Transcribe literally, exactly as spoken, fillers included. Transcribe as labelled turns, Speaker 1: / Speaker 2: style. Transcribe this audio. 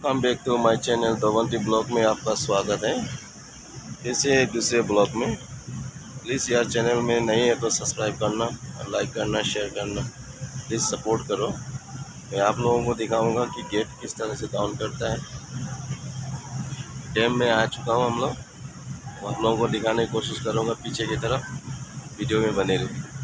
Speaker 1: Welcome back to my channel Davanti blog में आपका स्वागत है। फिर से एक दूसरे ब्लॉग में। प्लीज़ यार चैनल में नहीं है तो सब्सक्राइब करना, लाइक करना, शेयर करना, प्लीज़ सपोर्ट करो। मैं आप लोगों को दिखाऊंगा कि गेट किस तरह से डाउन करता है। डैम में आ चुका हूँ हम लोग, आप लोगों को दिखाने की कोशिश करूँगा पीछे की तरफ। वीडियो में बने रहिए।